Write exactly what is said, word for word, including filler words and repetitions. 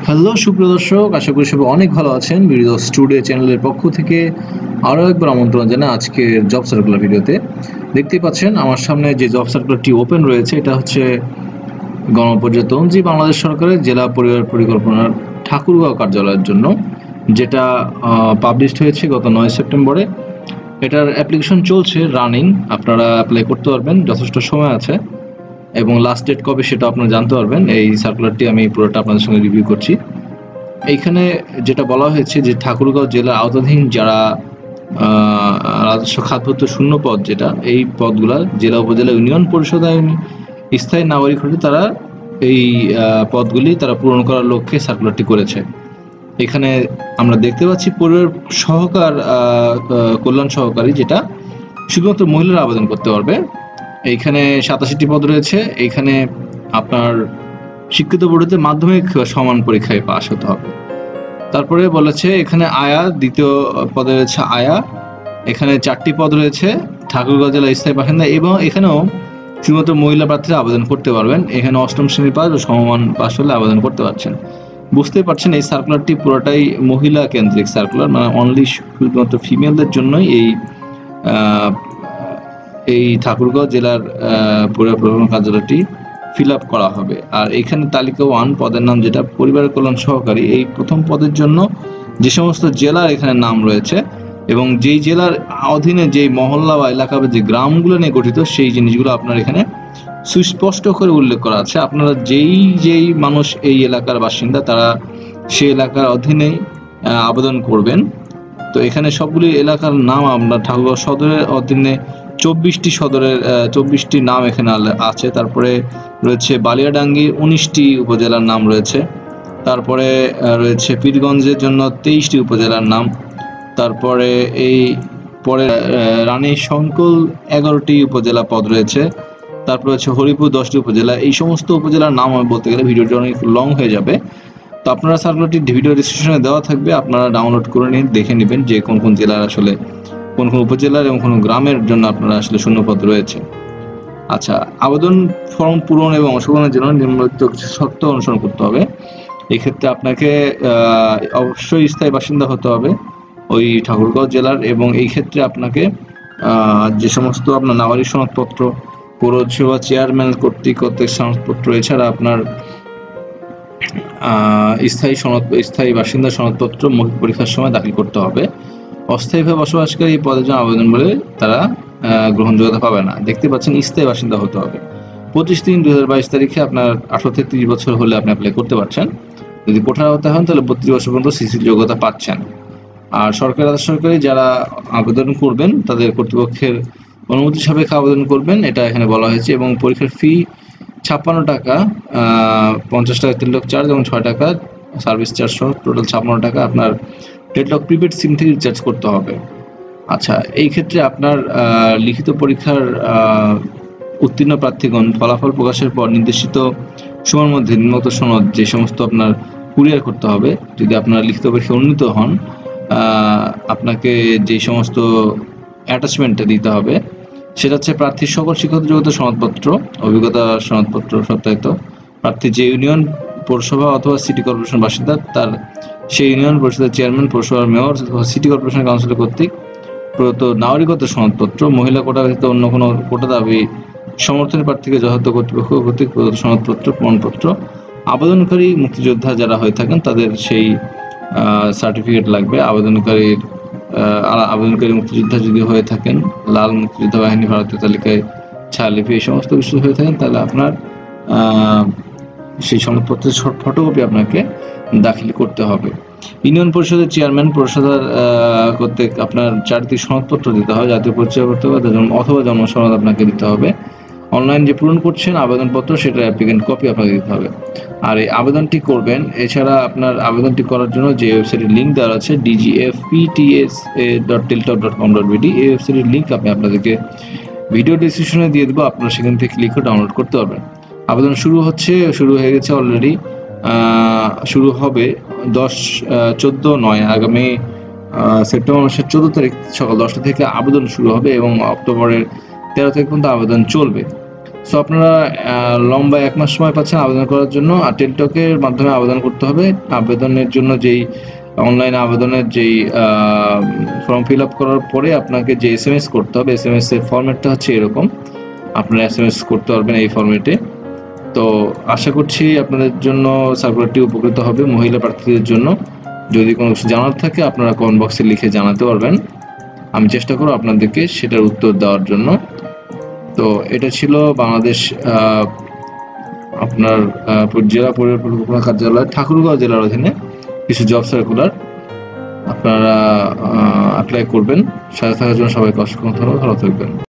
Hello সুপ্রিয় দর্শক, আশা করি সবাই অনেক ভালো আছেন। বি.ডি.জবস টুডে চ্যানেলের পক্ষ থেকে আরও একবার আমন্ত্রণ জানাই আজকের জব সার্কুলার ভিডিওতে। দেখতেই পাচ্ছেন আমার সামনে যে জব সার্কুলারটি ওপেন রয়েছে, এটা হচ্ছে গণপ্রজাতন্ত্রী জি বাংলাদেশ সরকারের জেলা পরিবার পরিকল্পনার ঠাকুরগাঁও কার্যালয়ের জন্য, যেটা পাবলিশড হয়েছে গত নয় সেপ্টেম্বরে। এটার অ্যাপ্লিকেশন চলছে, রানিং। আপনারা অ্যাপ্লাই করতে পারবেন, যথেষ্ট সময় আছে, এবং লাস্ট ডেট কবে সেটা আপনারা জানতে পারবেন। এই সার্কুলারটি আমি পুরোটা আপনাদের সঙ্গে রিভিউ করছি। এইখানে যেটা বলা হয়েছে যে ঠাকুরগাঁও জেলার আওতাধীন যারা রাজস্ব খাতভুক্ত শূন্য পদ, যেটা এই পদগুলা জেলা উপজেলা ইউনিয়ন পরিষদ স্থায়ী নাগরিক হলে তারা এই পদগুলি তারা পূরণ করার লক্ষ্যে সার্কুলারটি করেছে। এখানে আমরা দেখতে পাচ্ছি পরিবার সহকার কল্যাণ সহকারী, যেটা শুধুমাত্র মহিলারা আবেদন করতে পারবে। এইখানে সাতাশিটি পদ রয়েছে। এইখানে আপনার শিক্ষিত বোর্ডেতে মাধ্যমিক সমান পরীক্ষায় পাশ হতে হবে। তারপরে বলেছে এখানে আয়া, দ্বিতীয় পদে রয়েছে আয়া। এখানে চারটি পদ রয়েছে ঠাকুরগাঁও জেলা স্থায়ী বাসিন্দা, এবং এখানেও শুধুমাত্র মহিলা প্রার্থীরা আবেদন করতে পারবেন। এখানে অষ্টম শ্রেণী পাস ও সমমান পাস হলে আবেদন করতে পারছেন। বুঝতে পারছেন এই সার্কুলারটি পুরোটাই মহিলা কেন্দ্রিক সার্কুলার, মানে অনলি শুধুমাত্র ফিমেলদের জন্যই এই এই ঠাকুরগাঁও জেলার পরিবার পরিকল্পনা কার্যালয়টি ফিল আপ করা হবে। আর এখানে তালিকা ওয়ান পদের নাম, যেটা পরিবার কল্যাণ সহকারী, এই প্রথম পদের জন্য যে সমস্ত জেলার এখানে নাম রয়েছে এবং যেই জেলার অধীনে যেই মহল্লা বা এলাকা বা যে গ্রামগুলো নিয়ে গঠিত, সেই জিনিসগুলো আপনার এখানে সুস্পষ্ট করে উল্লেখ করা আছে। আপনারা যেই যেই মানুষ এই এলাকার বাসিন্দা, তারা সেই এলাকার অধীনেই আবেদন করবেন। তো এখানে সবগুলি এলাকার নাম আমরা ঠাকুরগাঁও সদরের অধীনে চব্বিশটি সদরের চব্বিশটি নাম এখানে আছে। তারপরে রয়েছে বালিয়াডাঙ্গির উনিশটি উপজেলার নাম রয়েছে। তারপরে রয়েছে পীরগঞ্জের জন্য তেইশটি উপজেলার নাম। তারপরে এই পরে রানী শঙ্কল এগারোটি উপজেলা পদ রয়েছে। তারপরে হচ্ছে হরিপুর দশটি উপজেলা। এই সমস্ত উপজেলার নাম আমি বলতে গেলে ভিডিওটি অনেক লং হয়ে যাবে। তো আপনারা সার্কুলারটি ভিডিও ডিসক্রিপশনে দেওয়া থাকবে, আপনারা ডাউনলোড করে নিয়ে দেখে নেবেন যে কোন কোন জেলার আসলে কোন কোন উপজেলার এবং কোন গ্রামের জন্য আপনারা আসলে শূন্যপদ রয়েছে। আচ্ছা, আবেদন ফর্ম পূরণ এবং অংশগ্রহণের জন্য নিম্নলিখিত কিছু শর্ত অনুসরণ করতে হবে। এক্ষেত্রে আপনাকে অবশ্যই স্থায়ী বাসিন্দা হতে হবে ওই ঠাকুরগাঁও জেলার, এবং এই ক্ষেত্রে আপনাকে যে সমস্ত আপনার নাগরিক সনদপত্র, পৌরসভা চেয়ারম্যান কর্তৃক কর্তৃক সনদপত্র, এছাড়া আপনার স্থায়ী সনদ স্থায়ী বাসিন্দা সনদপত্র মৌখিক পরীক্ষার সময় দাখিল করতে হবে। অস্থায়ীভাবে বসবাসকারী এই পদের জন্য আবেদন বলে তারা গ্রহণযোগ্যতা পাবে না। দেখতে পাচ্ছেন স্থায়ী বাসিন্দা হতে হবে। পঁচিশ তিন দুই হাজার বাইশ তারিখে আপনার আঠারো থেকে ত্রিশ বছর হলে আপনি অ্যাপ্লাই করতে পারছেন। যদি কোঠা হতে হন তাহলে বত্রিশ বছর পর্যন্ত সিসির যোগ্যতা পাচ্ছেন। আর সরকারি আধা সরকারি যারা আবেদন করবেন তাদের কর্তৃপক্ষের অনুমতি সাপেক্ষে আবেদন করবেন, এটা এখানে বলা হয়েছে। এবং পরীক্ষার ফি ছাপ্পান্ন টাকা, পঞ্চাশ টাকা তিলক চার্জ এবং ছয় টাকা সার্ভিস চার্জ সহ টোটাল ছাপ্পান্ন টাকা আপনার ডেডলক প্রিপেড সিম থেকে রিচার্জ করতে হবে। আচ্ছা, এই ক্ষেত্রে আপনার লিখিত পরীক্ষার উত্তীর্ণ প্রার্থীগণ ফলাফল প্রকাশের পর নির্দেশিত সময়ের মধ্যে নিম্নোক্ত সনদ যে সমস্ত আপনার কুরিয়ার করতে হবে। যদি আপনার লিখিত পরীক্ষা উন্নীত হন, আপনাকে যে সমস্ত অ্যাটাচমেন্টটা দিতে হবে সেটা হচ্ছে প্রার্থীর সকল শিক্ষাগত যোগ্যতা সনদপত্র, অভিজ্ঞতা সনদপত্র সত্যায়িত, প্রার্থী যে ইউনিয়ন পৌরসভা অথবা সিটি কর্পোরেশন বাসিন্দা, তার সেই ইউনিয়ন পরিষদের চেয়ারম্যান, পৌরসভার মেয়র অথবা সিটি কর্পোরেশন কাউন্সিলর কর্তৃক প্রদত্ত নাগরিকত্ব সনদপত্র, মহিলা কোটা ব্যতীত অন্য কোনো কোটা দাবি সমর্থনের প্রার্থীকে যথাযথ কর্তৃপক্ষ কর্তৃক প্রদত্ত সনদপত্র, প্রমাণপত্র, আবেদনকারী মুক্তিযোদ্ধা যারা হয়ে থাকেন তাদের সেই সার্টিফিকেট লাগবে। আবেদনকারীর আবেদনকারী মুক্তিযোদ্ধা যদি হয়ে থাকেন, লাল মুক্তিযোদ্ধা বাহিনী ভারতীয় তালিকায় ছায়ালিপি, এই সমস্ত কিছু হয়ে থাকেন, তাহলে আপনার সেই সনদপত্রের ফটোকপি আপনাকে দাখিল করতে হবে। ইউনিয়ন পরিষদের চেয়ারম্যান, পৌরসভার কর্তৃক আপনার চারটি সনদপত্র দিতে হবে। জাতীয় পরিচয়পত্র অথবা জন্ম সনদ আপনাকে দিতে হবে। অনলাইন যে পূরণ করছেন আবেদনপত্র, সেটার অ্যাপ্লিকেন্ট কপি আপনাকে দিতে হবে। আর এই আবেদনটি করবেন, এছাড়া আপনার আবেদনটি করার জন্য যে ওয়েবসাইটের লিঙ্ক দেওয়া আছে D G F P T S dot Teletalk dot com dot BD, এই ওয়েবসাইটের লিঙ্ক আমি আপনাদেরকে ভিডিও ডিসক্রিপশনে দিয়ে দেবো, আপনারা সেখান থেকে ক্লিক করে ডাউনলোড করতে পারবেন। আবেদন শুরু হচ্ছে, শুরু হয়ে গেছে অলরেডি, শুরু হবে দশ চোদ্দো নয় আগামী সেপ্টেম্বর মাসের চোদ্দো তারিখ সকাল দশটা থেকে আবেদন শুরু হবে এবং অক্টোবরের তেরো তারিখ পর্যন্ত আবেদন চলবে। সো আপনারা লম্বা এক মাস সময় পাচ্ছেন আবেদন করার জন্য। আর টেলিটকের মাধ্যমে আবেদন করতে হবে। আবেদনের জন্য যেই অনলাইনে আবেদনের যেই ফর্ম ফিল আপ করার পরে আপনাকে যে এস এম এস করতে হবে, এস এম এস এর ফরম্যাটটা হচ্ছে এরকম, আপনারা এস এম এস করতে পারবেন এই ফরম্যাটে। তো আশা করছি আপনাদের জন্য সার্কুলারটি উপকৃত হবে মহিলা প্রার্থীদের জন্য। যদি কোনো কিছু জানার থাকে আপনারা কমেন্ট বক্সে লিখে জানাতে পারবেন, আমি চেষ্টা করব আপনাদেরকে সেটার উত্তর দেওয়ার জন্য। তো এটা ছিল বাংলাদেশ আপনার জেলা পরিকল্পনা কার্যালয় ঠাকুরগাঁও জেলার অধীনে কিছু জব সার্কুলার, আপনারা অ্যাপ্লাই করবেন। সাথে থাকার জন্য সবাইকে অসংখ্য ধন্যবাদ, ভালো থাকবেন।